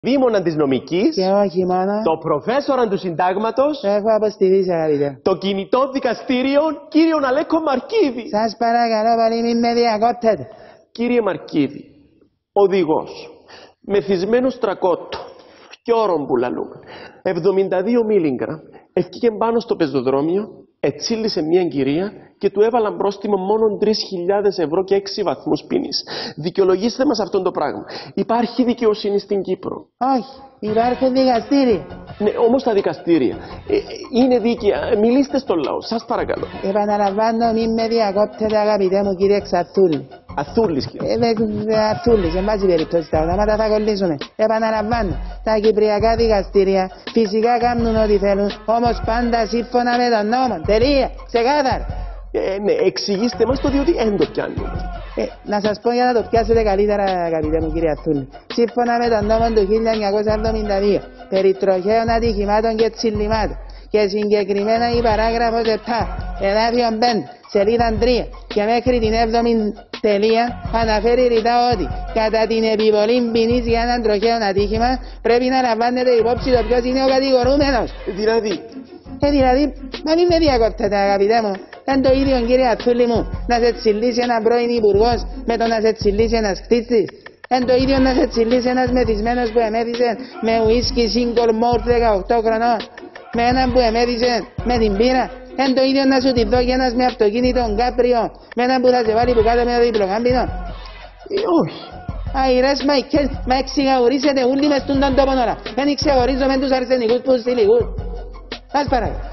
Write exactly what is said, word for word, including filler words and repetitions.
δήμονα της νομικής, Και όχι μόνο. το προφέσορα του συντάγματος, Έχω αποστηθεί σε αρκετά. το κινητό δικαστήριο, κύριον Αλέκο Μαρκίδη. Σας παρακαλώ πολύ μην με διακόπτετε. Κύριε Μαρκίδη, οδηγός, μεθυσμένος τρακότο, φτιόρον που λαλούμε, εβδομήντα δύο μίλιγκραμ, ευκήκε πάνω στο πεζοδρόμιο, ετσίλησε μια κυρία και του έβαλαν πρόστιμο μόνο τρεις χιλιάδες ευρώ και έξι βαθμούς ποινής. Δικαιολογήστε μας αυτό το πράγμα. Υπάρχει δικαιοσύνη στην Κύπρο. Όχι, υπάρχουν δικαστήρια. Ναι, όμως τα δικαστήρια ε, είναι δίκαια. Μιλήστε στον λαό, σας παρακαλώ. Επαναλαμβάνω, μην με διακόπτετε αγαπητέ μου κύριε Ξαθούλη. Αθούλης, κύριε. Ε, δε, δε, Αθούλης, εν πάση περιπτώσει τα ονόματα θα κολλήσουμε. Επαναλαμβάνω, τα κυπριακά δικαστήρια φυσικά κάνουν ό,τι θέλουν, όμως πάντα σύμφωνα με τον νόμο. Τελεία, ξεκάθαρα. Ε, ναι, εξηγήστε μας το διότι δεν το πιάνουμε. Ε, να σας πω για να το πιάσετε καλύτερα, αγαπητέ μου κύριε Αθούλη. Σύμφωνα με τον νόμο του χίλια εννιακόσια εβδομήντα δύο, περί τροχαίων ατυχημάτων και τσιλιμάτων, και συγκεκριμένα η παράγραφος επτά, εδάφιο πέντε, σελίδα τρία και μέχρι την έβδομη τελεία αναφέρει ρητά ότι κατά την επιβολή ποινής για έναν τροχαίο ατύχημα πρέπει να λαμβάνεται υπόψη το ποιος είναι ο κατηγορούμενος. Δηλαδή, Ε, δηλαδή, μα μην με διακόπτετε αγαπητέ μου. Είναι το ίδιο κύριε Αθούλη μου να σε τσιλίσει ένα πρώην υπουργός με το να σε τσιλίσει ένας κτήτης. Είναι το ίδιο να σε τσιλίσει ένας μεθυσμένος που εμέθησε με ουίσκι single malt δεκαοκτώ χρονών, με έναν που εμέθησε με την πύρα. Είναι το ίδιο να σου τη δώσει ένας με αυτοκίνητο κάπριο, με έναν που θα σε βάλει που κάτω με το διπλοκάμπινο. ε, όχι. Αϊρές Μαϊκέλ, μα εξηγαουρίσετε όλοι μες τον τόπο τώρα. Δεν ξεχωρίζω με τους αρσενικούς που στυλικούς. Ας παρακαλώ.